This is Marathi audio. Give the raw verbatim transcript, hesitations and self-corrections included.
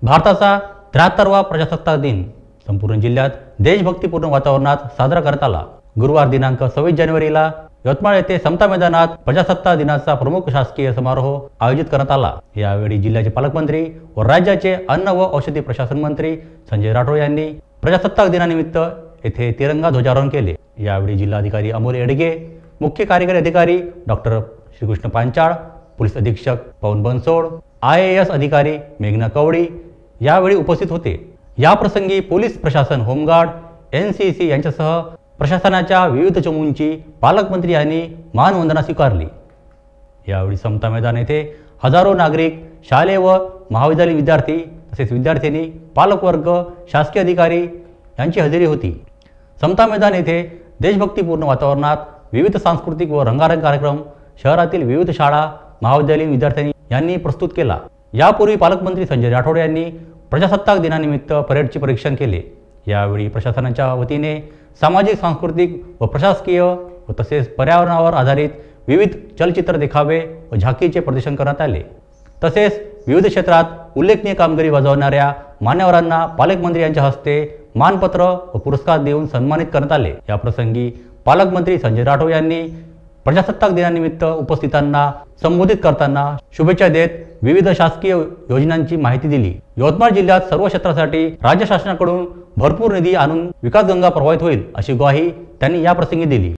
भारताचा त्र्याहत्तरवा प्रजासत्ताक दिन संपूर्ण जिल्ह्यात देशभक्तीपूर्ण वातावरणात साजरा करण्यात आला। गुरुवार दिनांक सव्वीस जानेवारीला यवतमाळ येथे समता मैदानात प्रजासत्ताक दिनाचा प्रमुख शासकीय समारोह आयोजित करण्यात आला। यावेळी जिल्ह्याचे पालकमंत्री व राज्याचे अन्न व औषधी प्रशासन मंत्री संजय राठोड यांनी प्रजासत्ताक दिनानिमित्त येथे तिरंगा ध्वजारोहण केले। यावेळी जिल्हाधिकारी अमोल येडगे, मुख्य कार्यकारी अधिकारी डॉक्टर श्रीकृष्ण पांचाळ, पोलीस अधीक्षक Pawan Bansod, I A S अधिकारी मेघना कवडी यावेळी उपस्थित होते। या प्रसंगी पोलीस प्रशासन, होमगार्ड, एन सी सी यांच्यासह प्रशासनाच्या विविध चमूंची पालकमंत्री यांनी मानवंदना स्वीकारली। यावेळी समता मैदान येथे हजारो नागरिक, शालेय व महाविद्यालयीन विद्यार्थी तसेच विद्यार्थिनी, पालकवर्ग, शासकीय अधिकारी यांची हजेरी होती। समता मैदान येथे देशभक्तीपूर्ण वातावरणात विविध सांस्कृतिक व रंगारंग कार्यक्रम शहरातील विविध शाळा, महाविद्यालयीन विद्यार्थ्यांनी यांनी प्रस्तुत केला। यापूर्वी पालकमंत्री संजय राठोड यांनी प्रजासत्ताक दिनानिमित्त परेडचे परीक्षण केले। यावेळी प्रशासनाच्या वतीने सामाजिक, सांस्कृतिक व प्रशासकीय व तसेच पर्यावरणावर आधारित विविध चलचित्र देखावे व झाकीचे प्रदर्शन करण्यात आले। तसेच विविध क्षेत्रात उल्लेखनीय कामगिरी बजावणाऱ्या मान्यवरांना पालकमंत्री यांच्या हस्ते मानपत्र व पुरस्कार देऊन सन्मानित करण्यात आले। या प्रसंगी पालकमंत्री संजय राठोड यांनी प्रजासत्ताक दिनानिमित्त उपस्थितांना संबोधित करताना शुभेच्छा देत विविध शासकीय योजनांची माहिती दिली। यवतमाळ जिल्ह्यात सर्व क्षेत्रासाठी राज्य शासनाकडून भरपूर निधी आणून विकासगंगा प्रवाहित होईल अशी ग्वाही त्यांनी या प्रसंगी दिली।